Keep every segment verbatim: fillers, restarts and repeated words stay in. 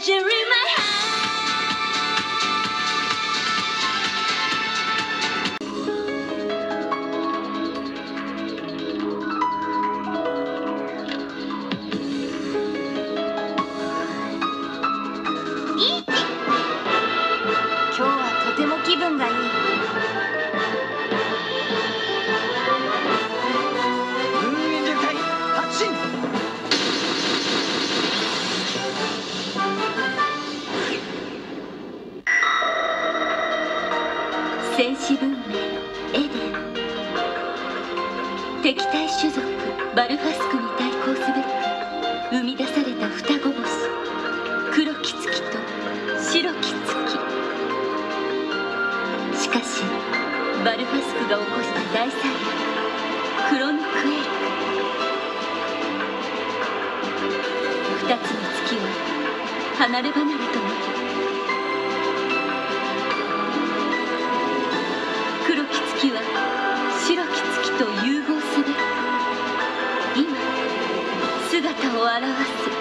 Angel in my heart. 今日はとても気分がいい。 ムーンエンジェル隊発進。 戦士文明エデン、敵対種族バルファスクに対抗すべく生み出された双子星、黒き月と白き月。しかしバルファスクが起こした大災害クロノクエルク、二つの月は離れ離れとなり、黒き月は白き月と融合すべく今姿を現す。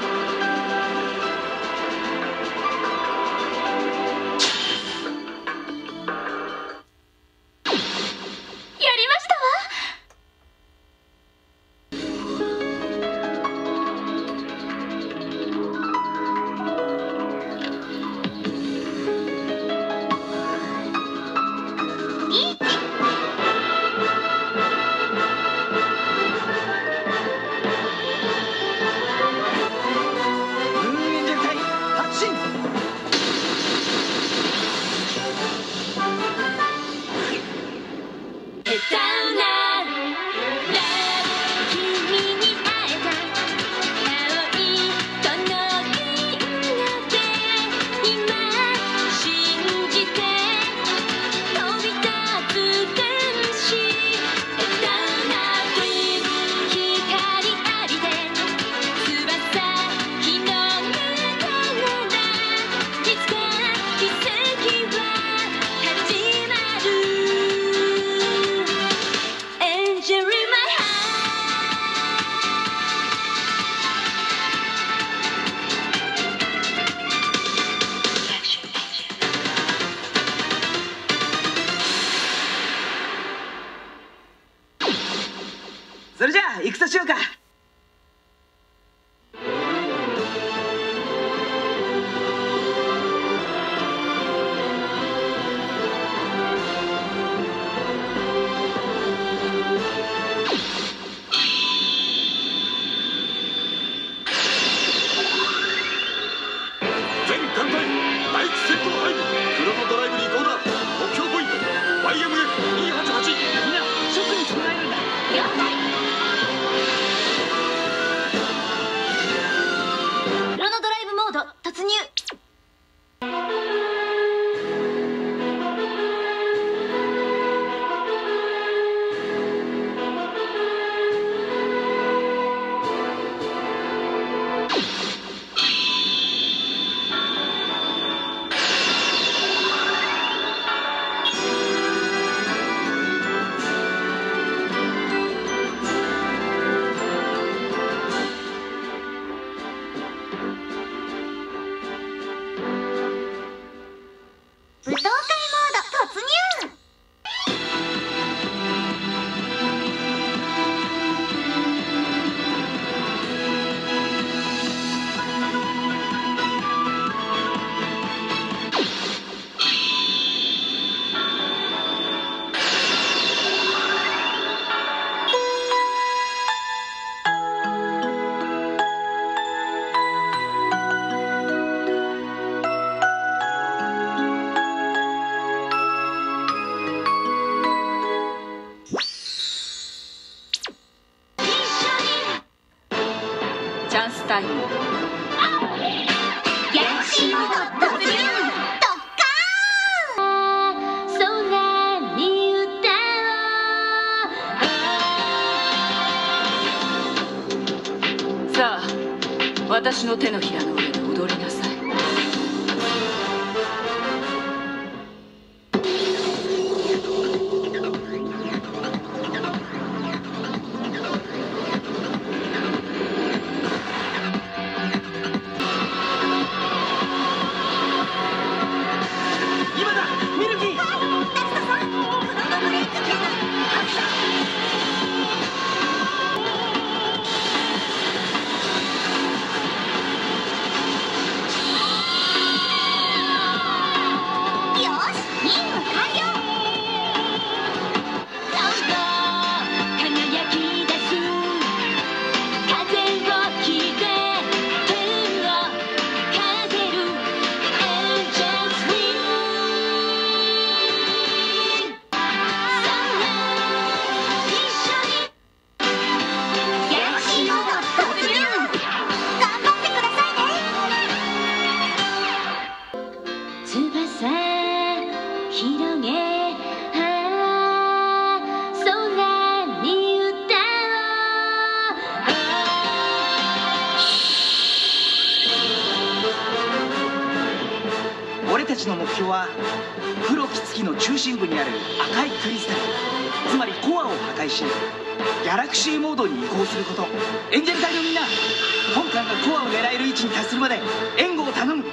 それじゃあ戦しようか。 全艦隊第一戦闘配備、クロノドライブに移行だ。目標ポイント ワイエムエフにーはちはち。 みんなショックに備えるんだ。 了解。クロノドライブモード突入。武闘会モード突入。チャンスタイム。ギャラクシーモード突入。ドッカーン。空に歌おう。さあ、私の手のひらの上で踊りなさい。 ちの目標は黒き月の中心部にある赤いクリスタル、つまりコアを破壊しギャラクシーモードに移行すること。エンジェル隊のみんな、本艦がコアを狙える位置に達するまで援護を頼む。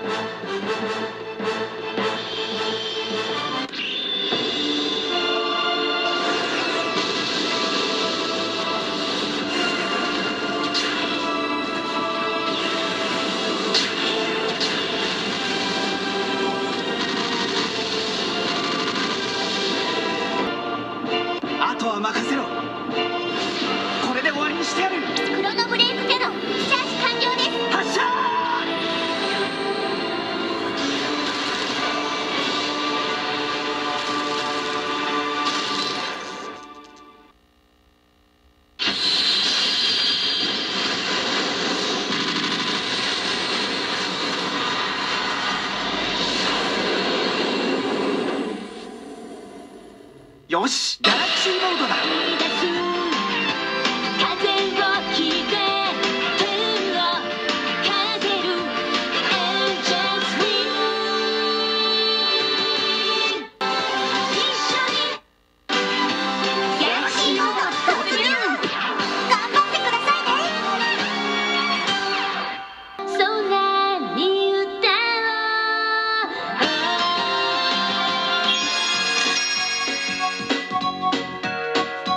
あとは任せろ。これで終わりにしてやる。 クロノブレイクゼロ、チャージ完了です。 発射よし、ギャラクシーモードだ。 風を切って天をかけるエンジェルスウィング。一緒にギャラクシーモード突入。頑張ってくださいね。空に歌おう。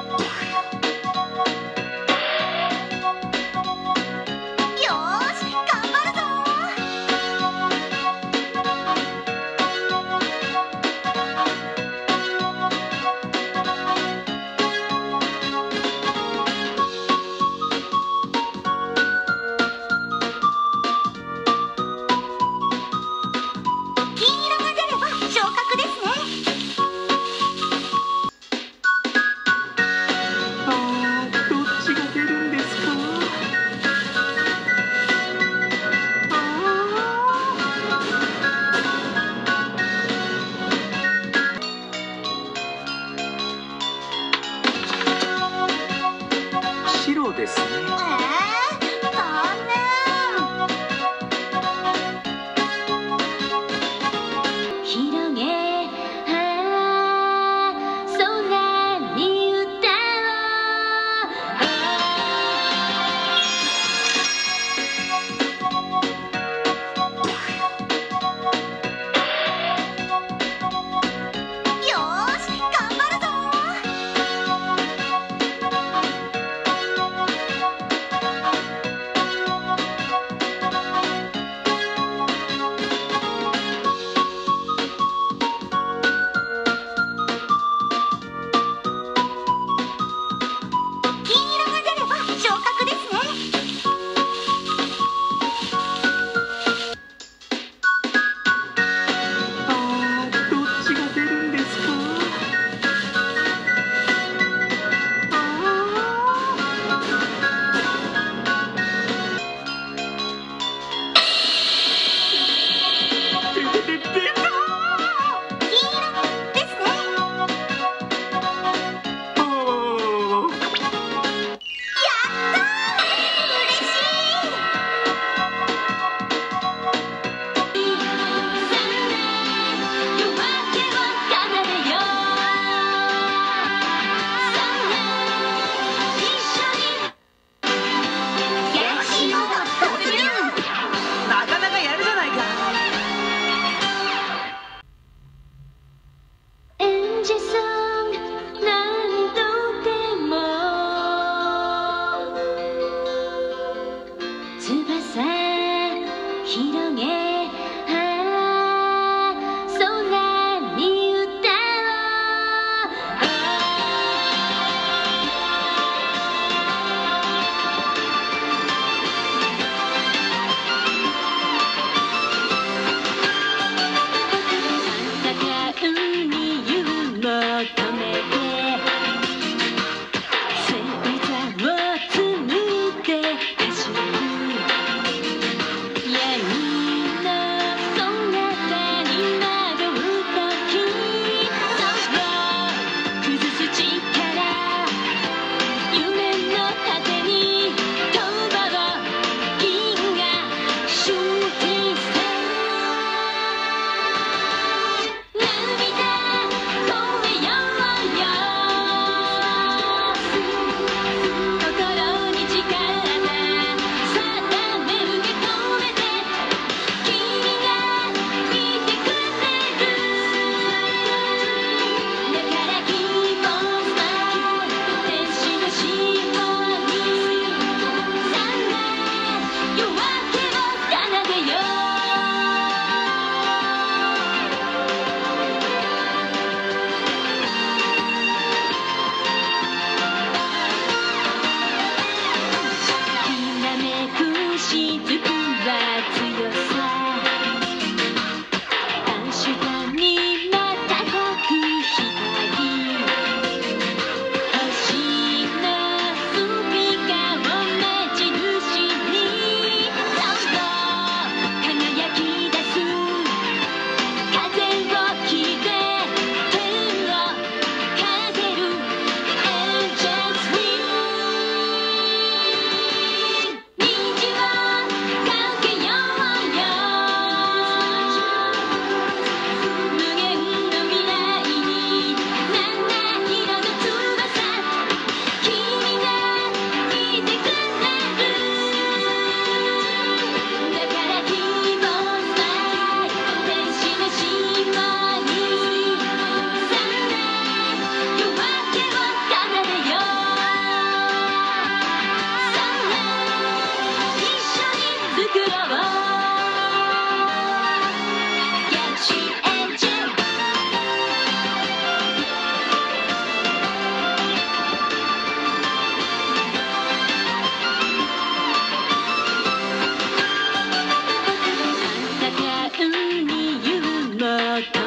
うに湯求めて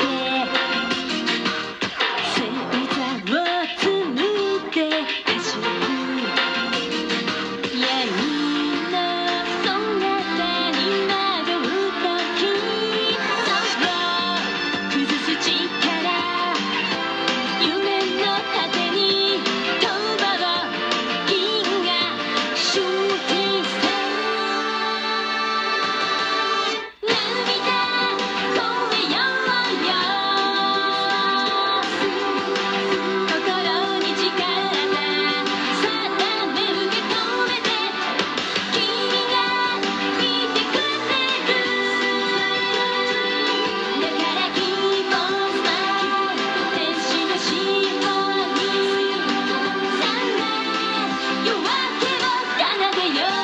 星座を紡いで走る闇の姿に惑う時そう崩す力夢の果てに飛ばば銀河シューティング涙越えようよ心に誓った定め受け止めて君がいてくれるだから Keep on smile 天使のしもにさあ夜明けを奏でよう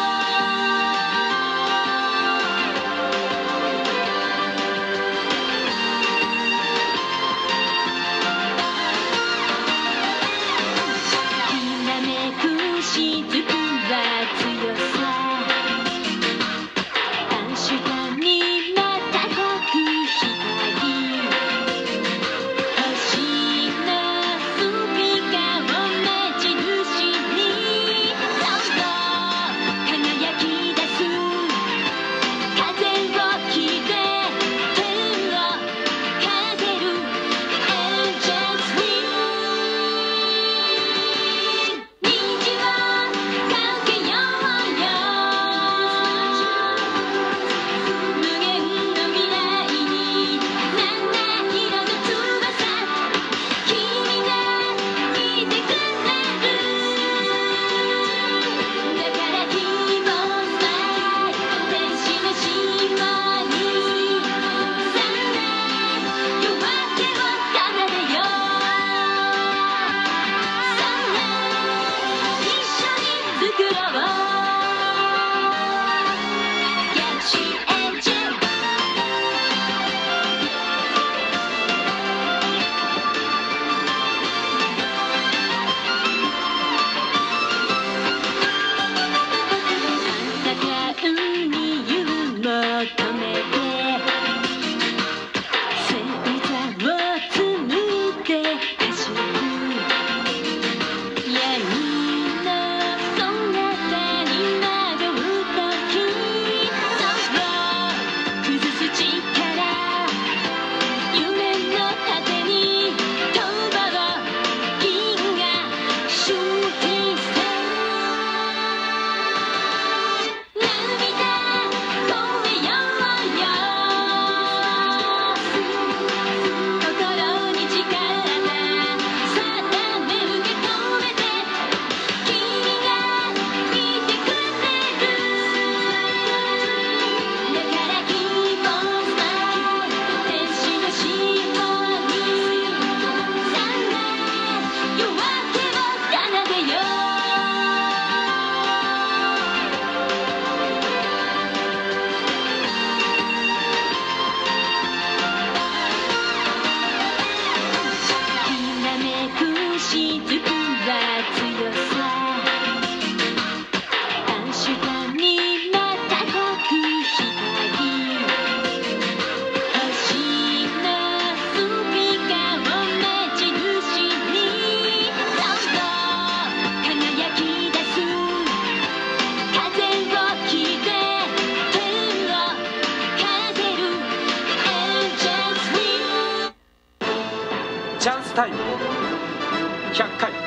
きらめく雫は強さ暗視間にまたごく光星のスピカを目印にそう輝き出す風を切って天をかける Angels Wing 虹をかけようよ無限の未来に七色の翼君がいてくれるだから Keep on smile 天使のしもにさあ夜明けを奏でようさあ一緒に作ろう Galaxy Angel 戦うに湯求めて星座を紡いで走る闇の姿に惑う時そう崩す力夢の果てに飛ばば銀河シューティング涙越えようよ心に誓った定め受け止めて君がいてくれるだから Keep on smile 天使のしもにさあ夜明けを奏でようきらめく雫は強さ暗視間にまたごく光星のスピカを目印にそう輝き出す風を切って天をかける Angels Wing チャンスタイムひゃっかい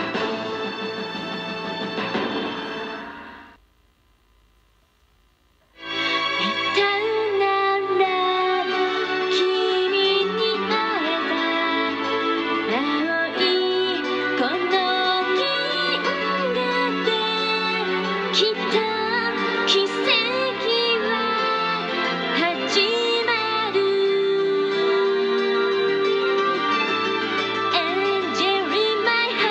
歌うなら君に会えた青いこの銀河できっと奇跡は始まる Angel in my heart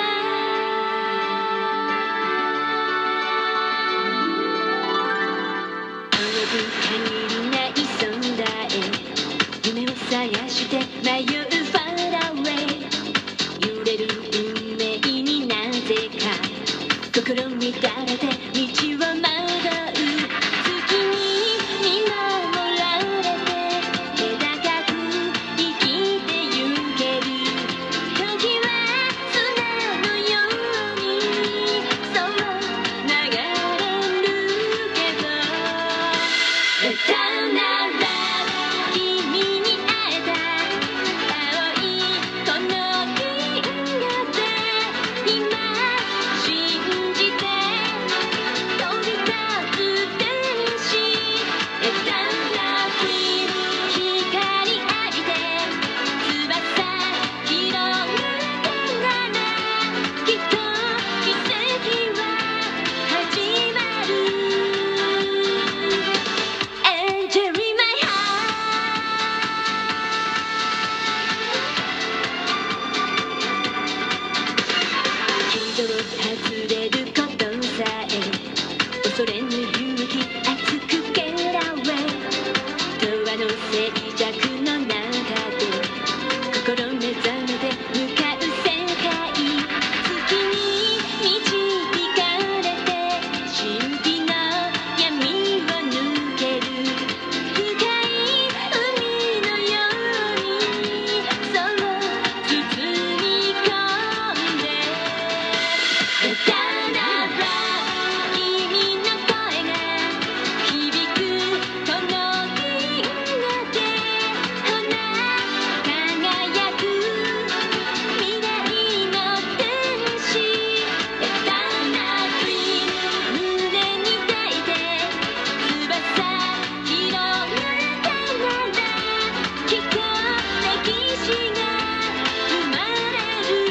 の静寂の中で心目覚めて向かう世界、月に導かれて神秘の闇を抜ける深い海のようにそう包み込んでたなら君の声が響くこの銀河でほら輝く未来の天使エターナルドリーム胸に抱いて翼広げたならきっと歴史が生まれる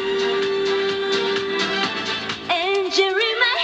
Angel in my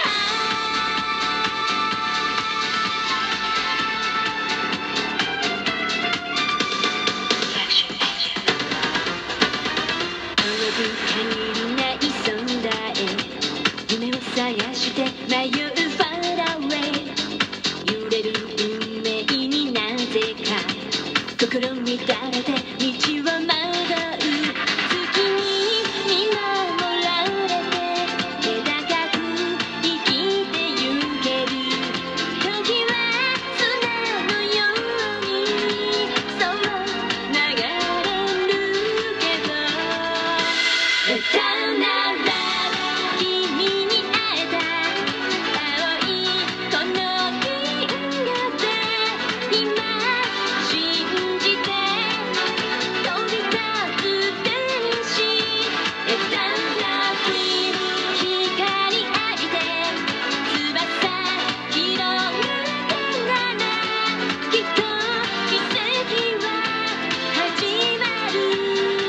heart 遠く限りない空へ夢を探して迷う Far away 揺れる運命になぜか心乱れて道を惑う月に見守られて気高く生きてゆける時は砂のようにそう流れるけどたなら君に会えた青いこの銀河で今信じて飛び立つ天使エターナルドリーム光浴びて翼広げたならきっと奇跡は始まる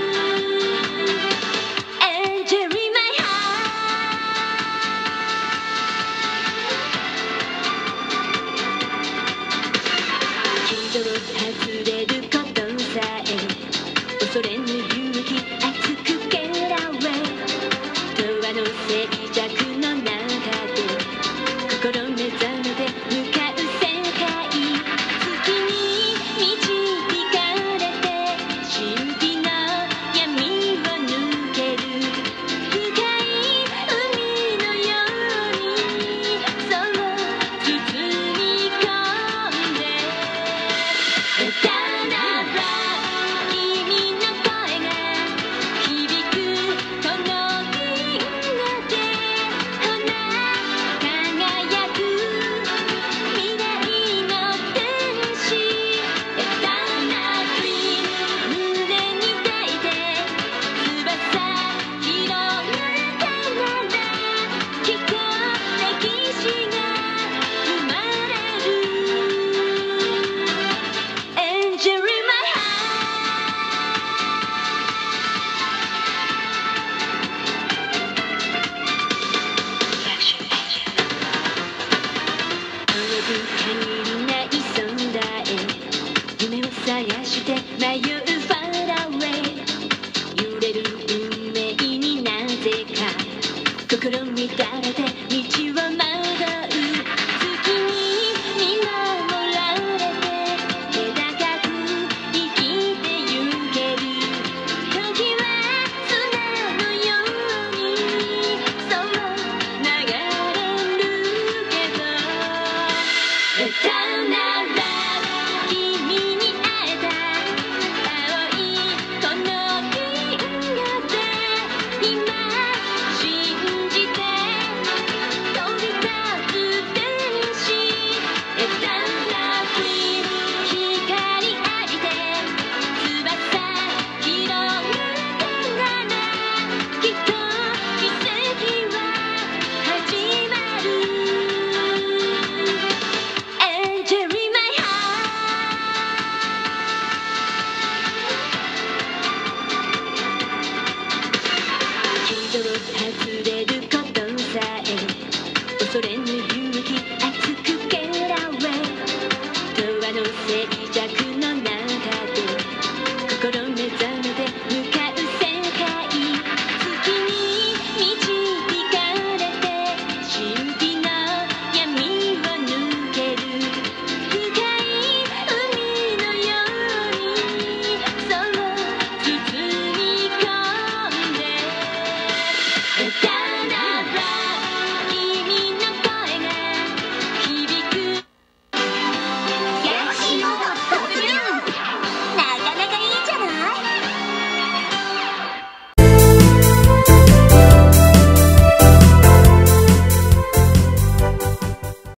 Angel in my heart 人を外れることさえ恐れぬ勇気熱く Get away 永遠の静寂の中で心目覚めて向かう世界、月に導かれて神秘の闇を抜ける深い海のようにそう包み込んでたなら君の声が響くこの銀河でほら輝く未来の天使エターナルドリーム胸に抱いて翼広げたならきっと歴史が生まれる Angel in my heart 遠く限りない空へ夢を探して迷う Far away 揺れる運命になぜか心乱れて道を惑う月に見守られて気高く生きてゆける時は砂のようにそう流れるけどたなら君に会えた青いこの銀河で今信じて飛び立つ天使エターナルドリーム光浴びて翼広げたならきっと奇跡は始まる Angel in my heart 人を外れることさえ恐れぬ勇気熱く Get away 永遠の静寂の